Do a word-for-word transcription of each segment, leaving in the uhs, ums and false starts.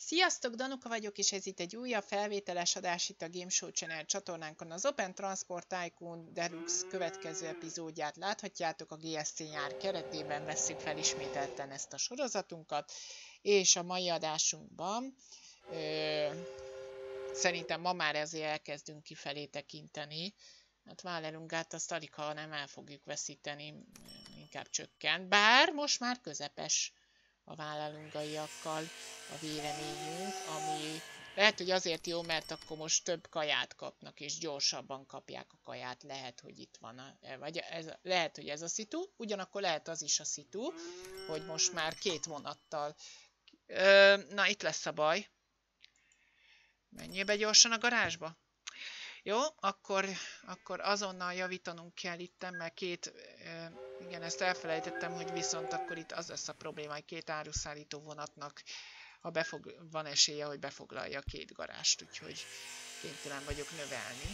Sziasztok, Danuka vagyok, és ez itt egy újabb felvételes adás itt a Game Show Channel csatornánkon. Az Open Transport Tycoon Deluxe következő epizódját láthatjátok, a gé es cé nyár keretében vesszük fel ismételten ezt a sorozatunkat, és a mai adásunkban ö, szerintem ma már ezért elkezdünk kifelé tekinteni. Hát Vallelungát azt alig, ha nem el fogjuk veszíteni, inkább csökken, bár most már közepes a Vallelungaiakkal a véleményünk, ami lehet, hogy azért jó, mert akkor most több kaját kapnak, és gyorsabban kapják a kaját. Lehet, hogy itt van, a, vagy ez, lehet, hogy ez a szitu, ugyanakkor lehet az is a szitu, hogy most már két vonattal. Ö, na, itt lesz a baj. Menjél be gyorsan a garázsba. Jó, akkor, akkor azonnal javítanunk kell itt, mert két, e, igen, ezt elfelejtettem, hogy viszont akkor itt az lesz a probléma, hogy két áruszállító vonatnak ha befog, van esélye, hogy befoglalja a két garást, úgyhogy kénytelen vagyok növelni.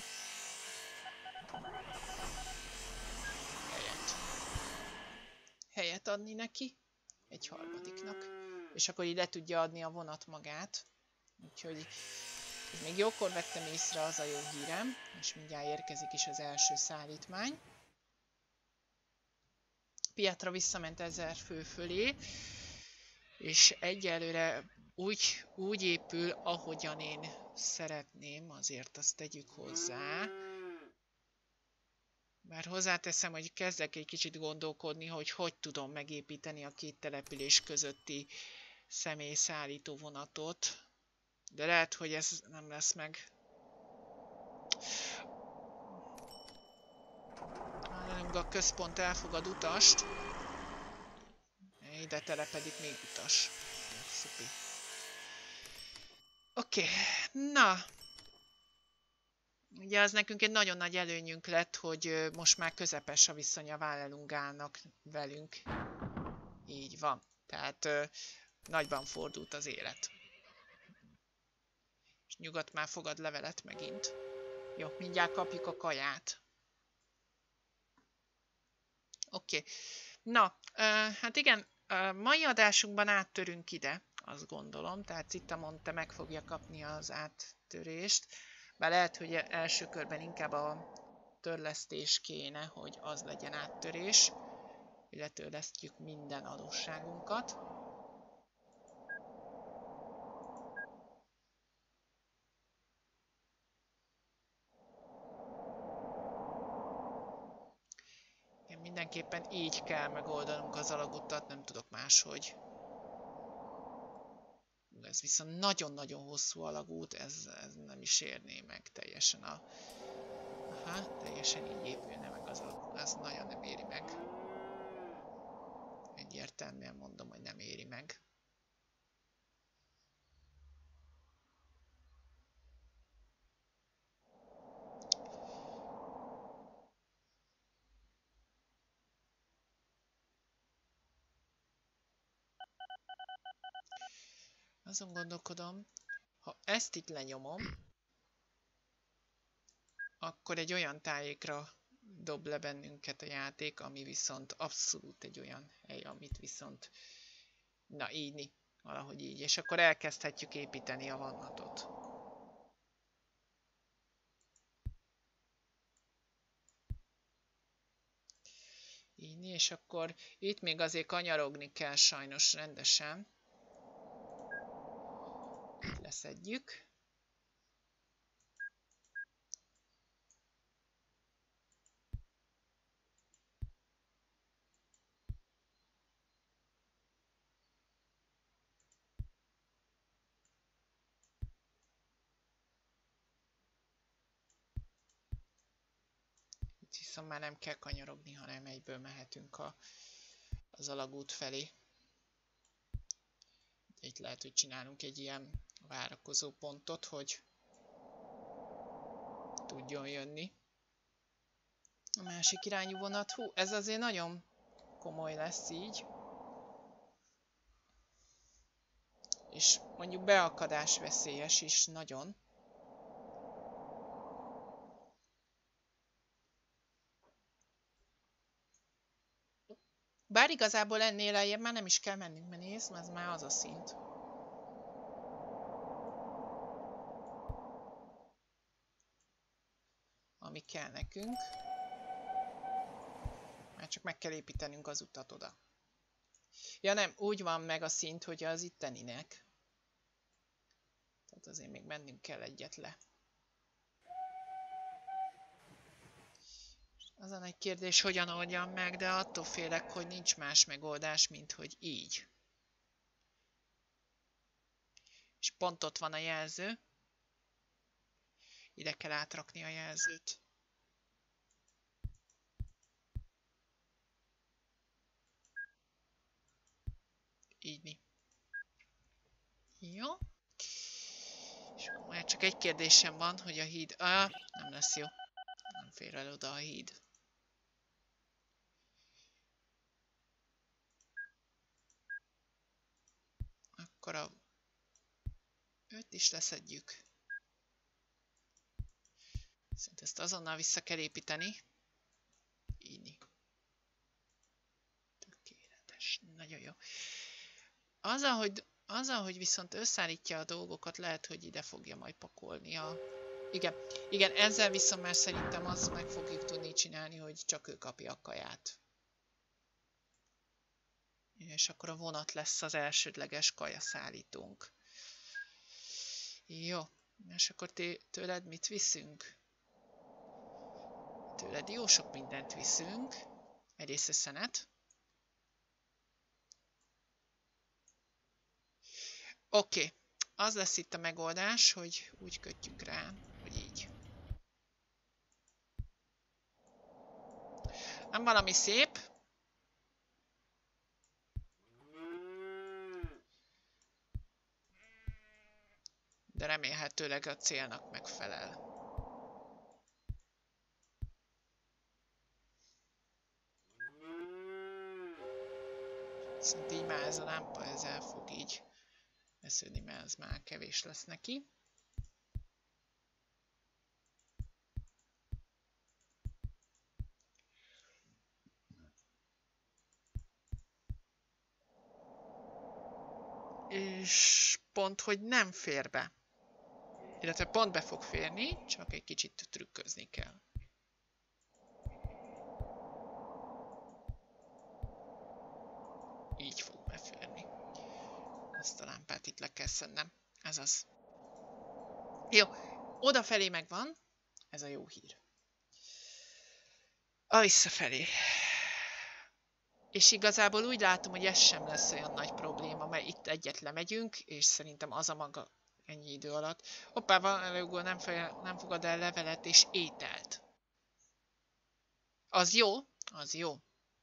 Helyet. Helyet adni neki, egy harmadiknak, és akkor így le tudja adni a vonat magát, úgyhogy ez még jókor vettem észre, az a jó hírem, és mindjárt érkezik is az első szállítmány. Piatra visszament ezer fő fölé, és egyelőre úgy, úgy épül, ahogyan én szeretném, azért azt tegyük hozzá. Bár hozzáteszem, hogy kezdek egy kicsit gondolkodni, hogy hogy tudom megépíteni a két település közötti személyszállító vonatot. De lehet, hogy ez nem lesz meg. A központ elfogad utast. Ide telepedik még utas. Szupi. Oké, okay. Na. Ugye az nekünk egy nagyon nagy előnyünk lett, hogy most már közepes a viszony a Vallelungának velünk. Így van. Tehát ö, nagyban fordult az élet. És nyugat már fogad levelet megint. Jó, mindjárt kapjuk a kaját. Oké. Okay. Na, ö, hát igen, a mai adásunkban áttörünk ide, azt gondolom. Tehát Citamon meg fogja kapni az áttörést. Bár lehet, hogy első körben inkább a törlesztés kéne, hogy az legyen áttörés. Letörlesztjük minden adósságunkat. Mindenképpen így kell megoldanunk az alagutat, nem tudok máshogy. Ez viszont nagyon-nagyon hosszú alagút, ez, ez nem is érné meg teljesen a... Aha, teljesen így épülne meg az alagút, ez nagyon nem éri meg. Egyértelműen mondom, hogy nem éri meg. Azon gondolkodom, ha ezt itt lenyomom, akkor egy olyan tájékra dob le bennünket a játék, ami viszont abszolút egy olyan hely, amit viszont, na így, valahogy így, és akkor elkezdhetjük építeni a vonatot. Így, és akkor itt még azért kanyarogni kell sajnos rendesen. Leszedjük. Itt viszont már nem kell kanyarogni, hanem egyből mehetünk a, az alagút felé. Itt lehet, hogy csinálunk egy ilyen várakozó pontot, hogy tudjon jönni a másik irányú vonat. Hú, ez azért nagyon komoly lesz így. És mondjuk beakadás veszélyes is nagyon. Bár igazából ennél lejjebb már nem is kell mennünk, mert nézd, ez már az a szint. ami kell nekünk. Már csak meg kell építenünk az utat oda. Ja nem, úgy van meg a szint, hogy az itteninek. Tehát azért még mennünk kell egyet le. Az a nagy kérdés, hogyan oldjam meg, de attól félek, hogy nincs más megoldás, mint hogy így. És pont ott van a jelző. Ide kell átrakni a jelzőt. Így mi. Jó. És már csak egy kérdésem van, hogy a híd... Ah, nem lesz jó. Nem fér el oda a híd. Akkor a... őt is leszedjük. Szerintem ezt azonnal vissza kell építeni. Így. Tökéletes. Nagyon jó. Azzal, hogy, azzal, hogy viszont összeállítja a dolgokat, lehet, hogy ide fogja majd pakolni a... Igen, igen, ezzel viszont már szerintem azt meg fogjuk tudni csinálni, hogy csak ő kapja a kaját. És akkor a vonat lesz az elsődleges kajaszállítónk. Jó, és akkor tőled mit viszünk? Tőled jó sok mindent viszünk. Egyrészt a szenet. Oké, okay. Az lesz itt a megoldás, hogy úgy kötjük rá, hogy így. Nem valami szép. De remélhetőleg a célnak megfelel. Viszont így már ez a lámpa, ez el fog így vesződni, mert ez már kevés lesz neki. És pont, hogy nem fér be. Illetve pont be fog férni, csak egy kicsit trükközni kell. Így fog beférni. Ezt a lámpát itt le kell szednem. Ez az. Jó, odafelé megvan. Ez a jó hír. A visszafelé. És igazából úgy látom, hogy ez sem lesz olyan nagy probléma, mert itt egyet lemegyünk, és szerintem az a maga ennyi idő alatt. Hoppá, valójában nem, nem fogad el levelet és ételt. Az jó, az jó.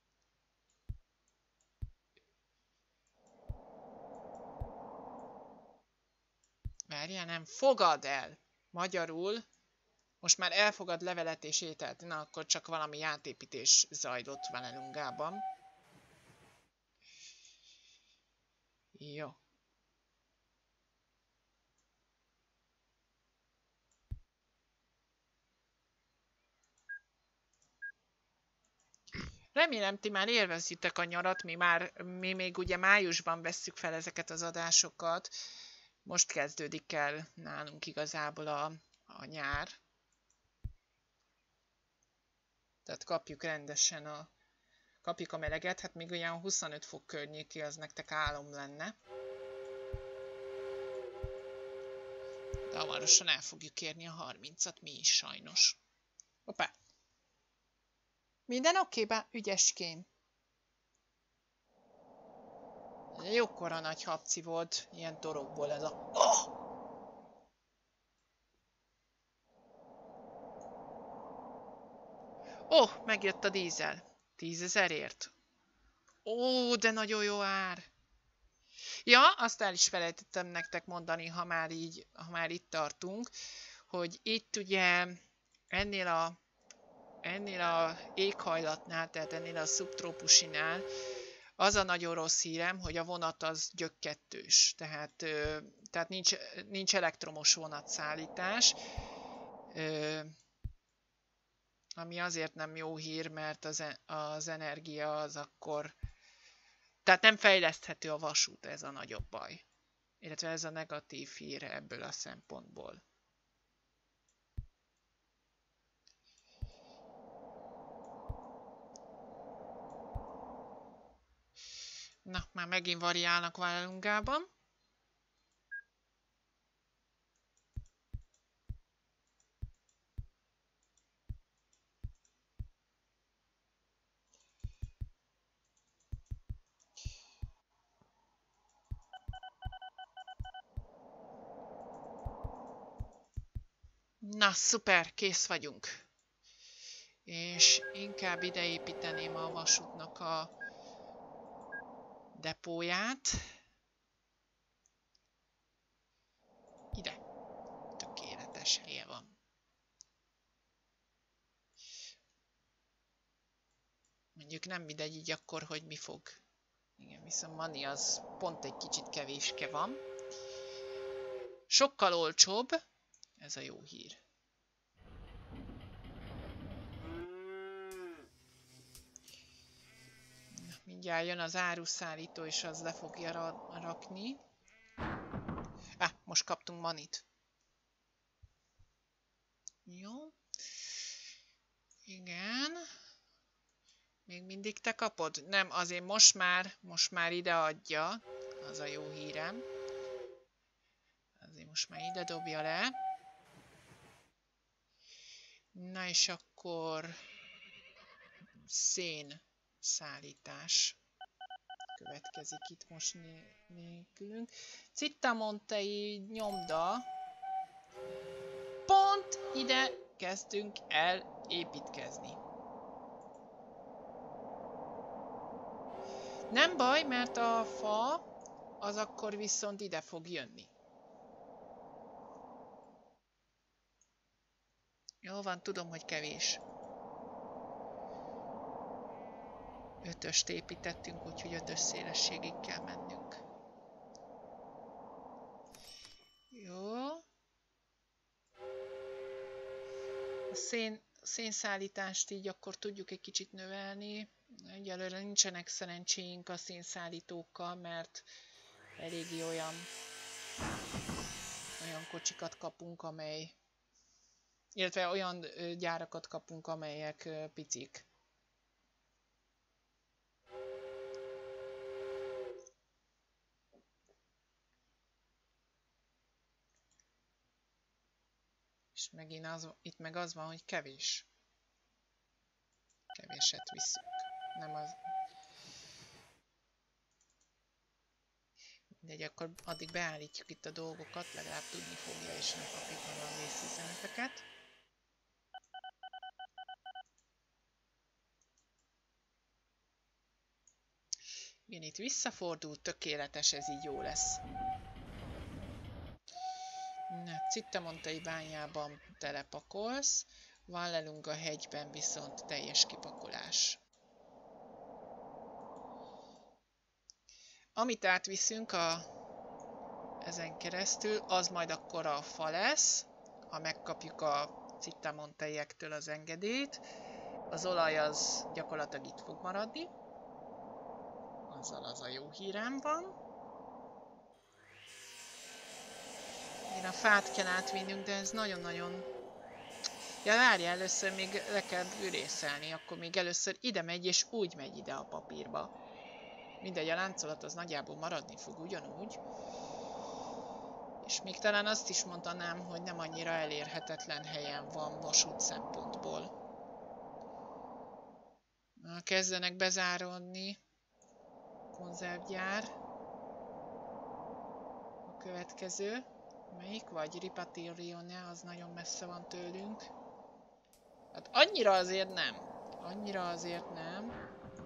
Várjál, nem fogad el. Magyarul most már elfogad levelet és ételt. Na, akkor csak valami átépítés zajlott Vallelungában. Jó. Remélem, ti már élvezitek a nyarat, mi, már, mi még ugye májusban vesszük fel ezeket az adásokat. Most kezdődik el nálunk igazából a, a nyár. Tehát kapjuk rendesen a, kapjuk a meleget, hát még olyan huszonöt fok környéki, az nektek álom lenne. De hamarosan el fogjuk érni a harmincat, mi is sajnos. Hoppá! Minden okéba, ügyeském. Jókora nagy habci volt, ilyen torokból ez a... Oh! Ó, oh, megjött a dízel. Tízezerért. Ó, de nagyon jó ár. Ja, azt el is felejtettem nektek mondani, ha már így, ha már itt tartunk, hogy itt ugye ennél a ennél a éghajlatnál, tehát ennél a szubtrópusinál az a nagyon rossz hírem, hogy a vonat az gyökkettős, tehát, tehát nincs, nincs elektromos vonatszállítás, ami azért nem jó hír, mert az, az energia az akkor, tehát nem fejleszthető a vasút, ez a nagyobb baj, illetve ez a negatív hír ebből a szempontból. Na, már megint variálnak Vallelungában. Na, szuper, kész vagyunk. És inkább ide építeném a vasútnak a depóját. Ide. Tökéletes helye van. Mondjuk nem mindegy így akkor, hogy mi fog. Igen, viszont Mani az pont egy kicsit kevéske van. Sokkal olcsóbb. Ez a jó hír. Mindjárt jön az áruszállító, és az le fogja ra rakni. Ah, most kaptunk Manit. Jó. Igen. Még mindig te kapod? Nem, azért most már, most már ide adja. Az a jó hírem. Azért most már ide dobja le. Na és akkor szén szállítás következik itt most nélkülünk. Cittamontei nyomda. Pont ide kezdünk el építkezni. Nem baj, mert a fa az akkor viszont ide fog jönni. Jó van, tudom, hogy kevés. Ötöst építettünk, úgyhogy ötös szélességig kell mennünk. Jó. A szén, szénszállítást így akkor tudjuk egy kicsit növelni. Egyelőre nincsenek szerencséink a szénszállítókkal, mert eléggé olyan, olyan kocsikat kapunk, amely... illetve olyan gyárakat kapunk, amelyek picik. És megint az, itt meg az van, hogy kevés. Kevéset viszünk. Nem az... Mindegy, akkor addig beállítjuk itt a dolgokat, legalább tudni fogja, és ne kapjuk meg a vészüzeneteket. Igen, itt visszafordult, tökéletes, ez így jó lesz. Na, Cittamontei bányában telepakolsz, Vallelunga hegyben viszont teljes kipakolás. Amit átviszünk a, ezen keresztül, az majd akkor a fa lesz, ha megkapjuk a Cittamonteiektől az engedélyt. Az olaj az gyakorlatilag itt fog maradni. Azzal az a jó hírem van. Én a fát kell átvinnünk, de ez nagyon-nagyon... Ja, várj, először még le kell bűrészelni, akkor még először ide megy, és úgy megy ide a papírba. Mindegy, a láncolat az nagyjából maradni fog ugyanúgy. És még talán azt is mondanám, hogy nem annyira elérhetetlen helyen van vasút szempontból. Kezdenek bezárodni konzervgyár. A következő. Melyik vagy? Ripatrione, az nagyon messze van tőlünk. Hát annyira azért nem. Annyira azért nem.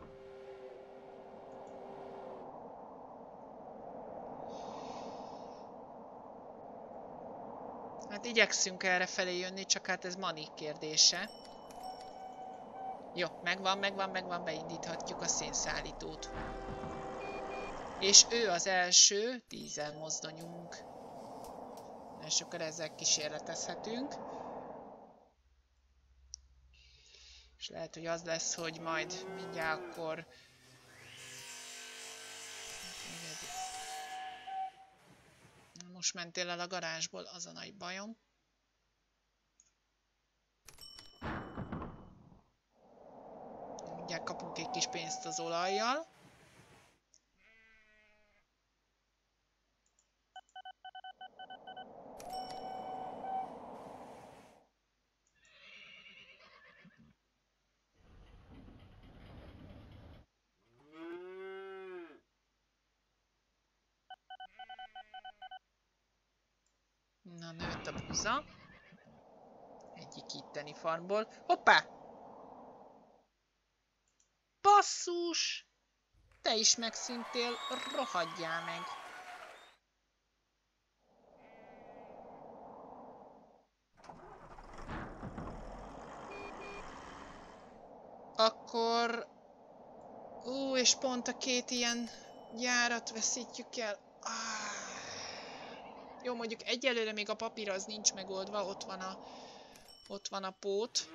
Hát igyekszünk erre felé jönni, csak hát ez Mani kérdése. Jó, megvan, megvan, megvan, beindíthatjuk a szénszállítót. És ő az első dízel mozdonyunk. És akkor ezzel kísérletezhetünk. És lehet, hogy az lesz, hogy majd mindjárt akkor... Most mentél el a garázsból, az a nagy bajom. Mindjárt kapunk egy kis pénzt az olajjal. Na, nőtt a búza. Egyik itteni farmból. Hoppá! Basszus! Te is megszűntél, rohadjál meg! Akkor... Ú, és pont a két ilyen gyárat veszítjük el. Ah. Jó, mondjuk egyelőre még a papír az nincs megoldva, ott van a, ott van a pót.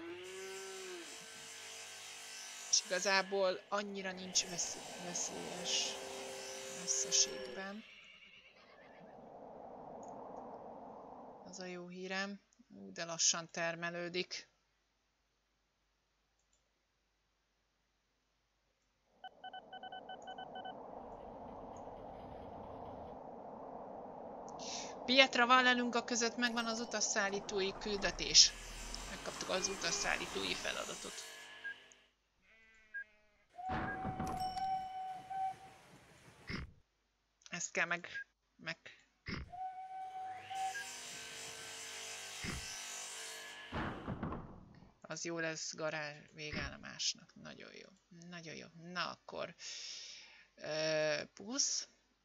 És igazából annyira nincs veszély, veszélyes messzeségben. Az a jó hírem. Ú, de lassan termelődik. Pietra Vallelunga között megvan az utasszállítói küldetés. Megkaptuk az utasszállítói feladatot. Ezt kell meg... meg... Az jó lesz garázs végállomásnak. Nagyon jó. Nagyon jó. Na akkor... Uh, busz.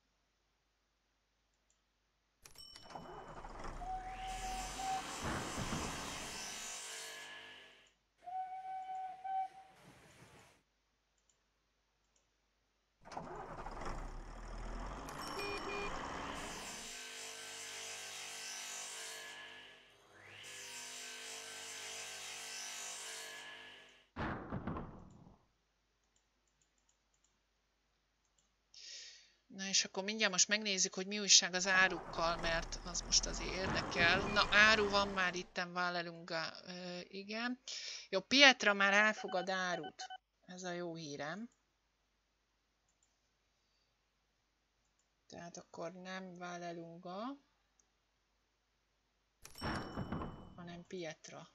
Na és akkor mindjárt most megnézzük, hogy mi újság az árukkal, mert az most azért érdekel. Na, áru van már itten Vallelunga, uh, igen. Jó, Pietra már elfogad árut. Ez a jó hírem. Tehát akkor nem Vallelunga, hanem Pietra.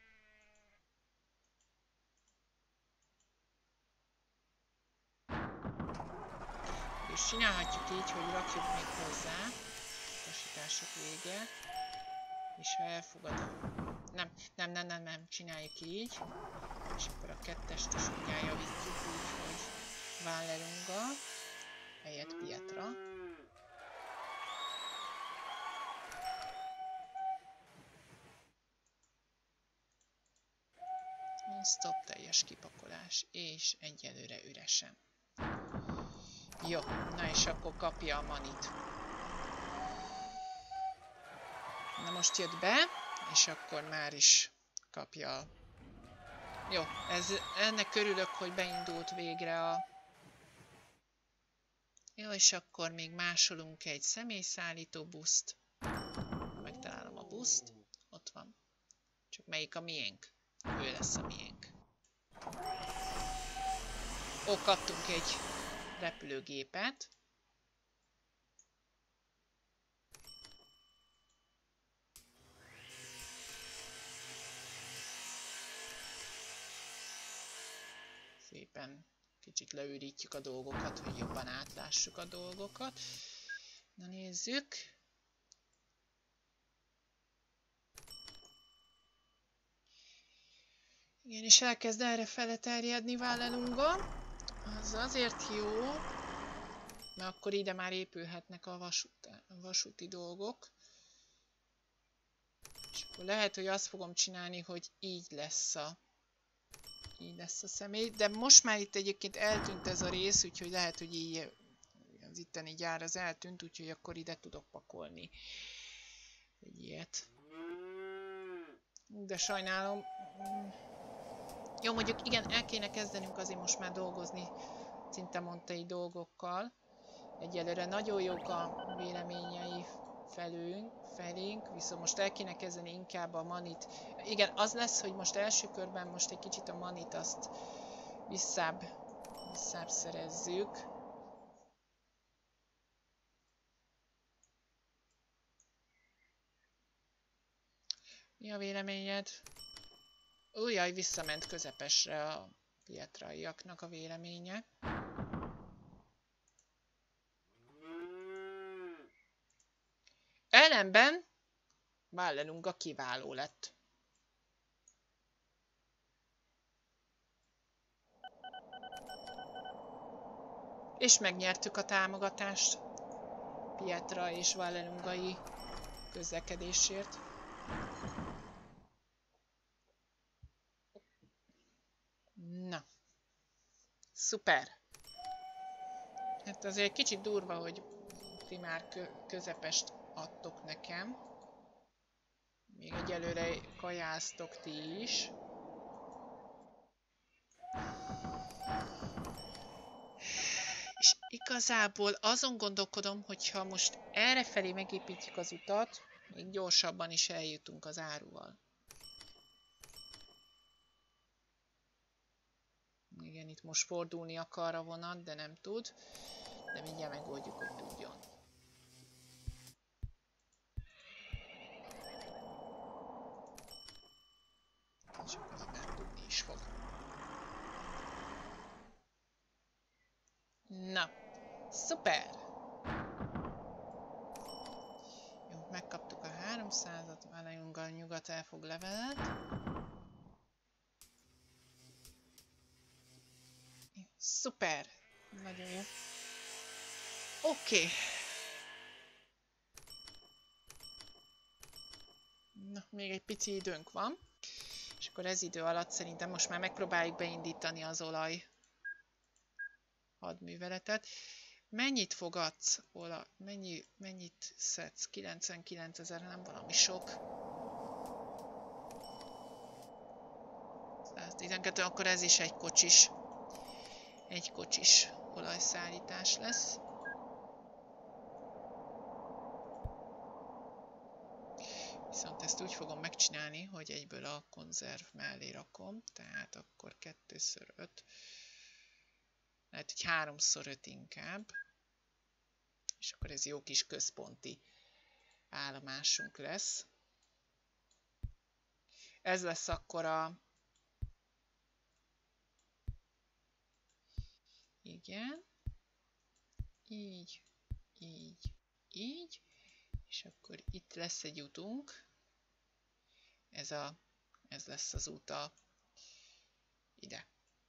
És csinálhatjuk így, hogy rakjuk még hozzá, utasítások vége, és ha elfogad a... Nem, nem, nem, nem, nem, csináljuk így, és akkor a kettest is mindjárt javítjuk úgy, hogy Vallelunga helyett Pietra. Stop, teljes kipakolás, és egyelőre üresen. Jó, na és akkor kapja a manit. Na most jött be, és akkor már is kapja. Jó, ez, ennek örülök, hogy beindult végre a... Jó, és akkor még másolunk egy személyszállító buszt. Megtalálom a buszt. Ott van. Csak melyik a miénk? Ő lesz a miénk. Ó, kaptunk egy repülőgépet. Szépen kicsit leürítjük a dolgokat, hogy jobban átlássuk a dolgokat. Na nézzük. Igen, és elkezd erre fele terjedni Vallelunga. Az azért jó, mert akkor ide már épülhetnek a, vasút, a vasúti dolgok. És akkor lehet, hogy azt fogom csinálni, hogy így lesz a, így lesz a személy. De most már itt egyébként eltűnt ez a rész, úgyhogy lehet, hogy így az itteni gyár az eltűnt, úgyhogy akkor ide tudok pakolni egy ilyet. De sajnálom. Jó, mondjuk igen, el kéne kezdenünk azért most már dolgozni szinte mondtai dolgokkal. Egyelőre nagyon jók a véleményei felünk, felénk, viszont most el kéne kezdeni inkább a manit. Igen, az lesz, hogy most első körben most egy kicsit a manit azt visszább, visszább szerezzük. Mi a véleményed? Újjaj, visszament közepesre a pietraiaknak a véleménye. Ellenben Vallelunga kiváló lett. És megnyertük a támogatást Pietra és Vallelungai közlekedésért. Na, szuper! Hát azért kicsit durva, hogy ti már közepest adtok nekem. Még egyelőre kajáztok ti is. És igazából azon gondolkodom, hogyha most errefelé megépítjük az utat, még gyorsabban is eljutunk az áruval. Igen, itt most fordulni akar a vonat, de nem tud. De mindjárt megoldjuk, hogy tudjon. És akkor már tudni is fog. Na, szuper! Jó, megkaptuk a háromszázat, Vallelunga nyugat elfog levelet. Szuper! Nagyon jó. Oké. Okay. Na, még egy pici időnk van. És akkor ez idő alatt szerintem most már megpróbáljuk beindítani az olaj hadműveletet. Mennyit fogadsz, Ola? Mennyi, mennyit szedsz? kilencvenkilencezer, nem valami sok. száztizenkettő, akkor ez is egy kocsis. Egy kocsis olajszállítás lesz. Viszont ezt úgy fogom megcsinálni, hogy egyből a konzerv mellé rakom. Tehát akkor kettőször öt. Lehet, hogy háromszor öt inkább. És akkor ez jó kis központi állomásunk lesz. Ez lesz akkor a... Igen. Így, így, így. És akkor itt lesz egy utunk. Ez, a, ez lesz az út a, ide.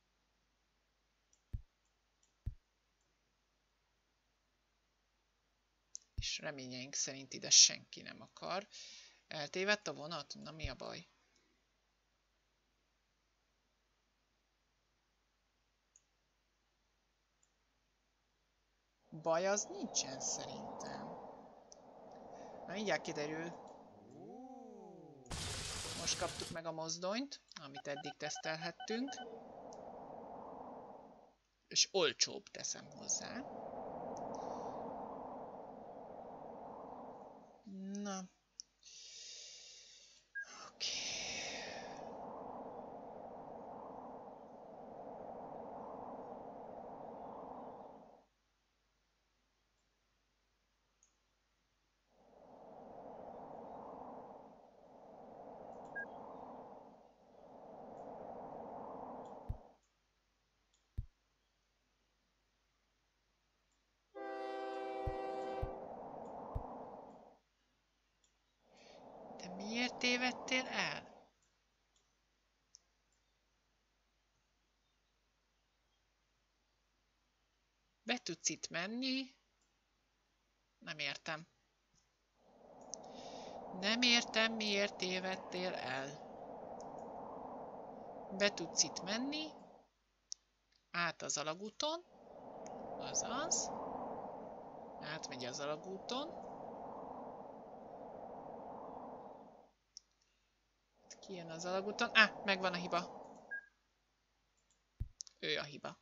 És reményeink szerint ide senki nem akar. Eltévedt a vonat? Na, mi a baj? Baj az nincsen szerintem. Na, mindjárt kiderül. Most kaptuk meg a mozdonyt, amit eddig tesztelhettünk. És olcsóbb, teszem hozzá. Na. Oké. Miért tévedtél el? Be tudsz itt menni? Nem értem. Nem értem, miért tévedtél el. Be tudsz itt menni. Át az alagúton. Azaz. Átmegy az alagúton. Kijön az alagúton. Á, ah, megvan a hiba. Ő a hiba.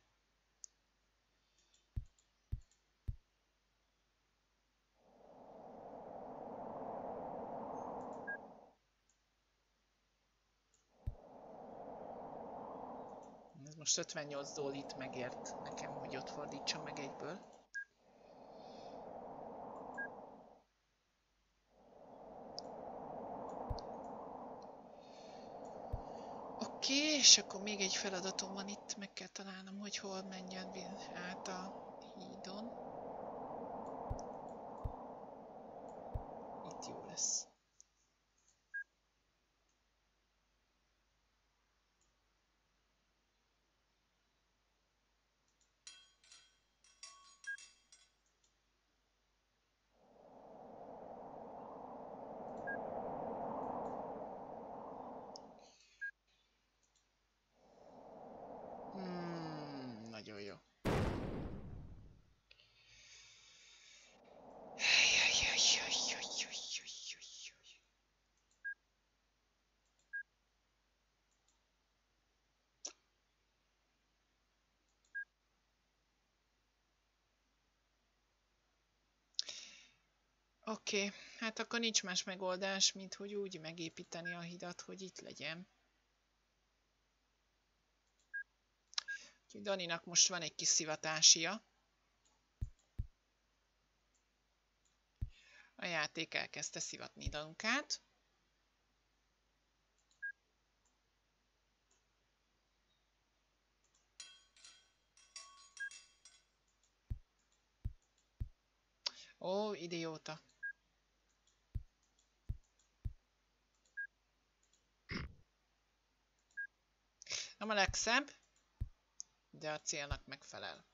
Ez most ötvennyolc dólit megért nekem, hogy ott fordítsam meg egyből. Oké, okay, és akkor még egy feladatom van itt, meg kell találnom, hogy hol menjen át a hídon. Itt jó lesz. Oké, okay. Hát akkor nincs más megoldás, mint hogy úgy megépíteni a hidat, hogy itt legyen. Úgyhogy Daninak most van egy kis szivatásia. A játék elkezdte szivatni Danukát. Ó, idióta. Nem a legszebb, de a célnak megfelel.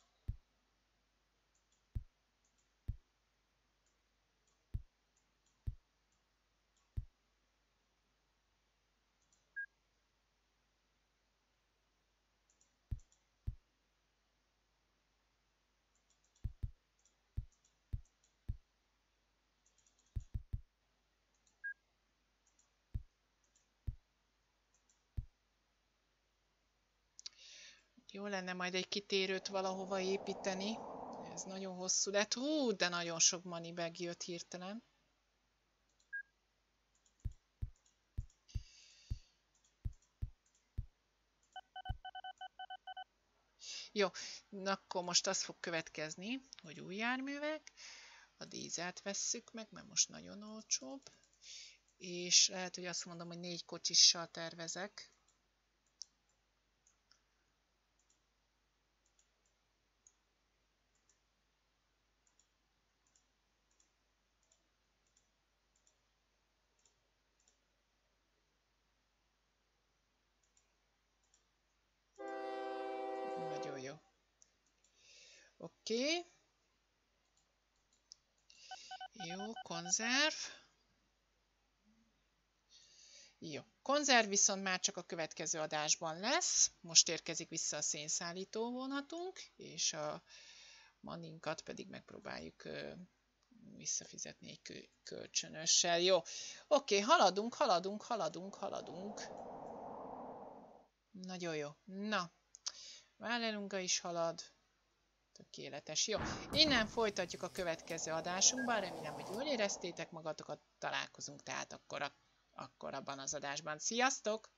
Jó lenne majd egy kitérőt valahova építeni. Ez nagyon hosszú lett. Hú, de nagyon sok money bag jött hirtelen. Jó, akkor most az fog következni, hogy új járművek. A dízelt vesszük meg, mert most nagyon olcsóbb. És lehet, hogy azt mondom, hogy négy kocsissal tervezek. Nagyon jó. Oké. Okay. Jó, konzerv. Jó, konzerv viszont már csak a következő adásban lesz. Most érkezik vissza a szénszállító vonatunk, és a maninkat pedig megpróbáljuk ö, visszafizetni egy kölcsönössel. Jó, oké, haladunk, haladunk, haladunk, haladunk. Nagyon jó. Na, Válelunga is halad. Tökéletes. Jó, innen folytatjuk a következő adásunkban. Remélem, hogy jól éreztétek magatokat. Találkozunk tehát akkor, a, akkor abban az adásban. Sziasztok!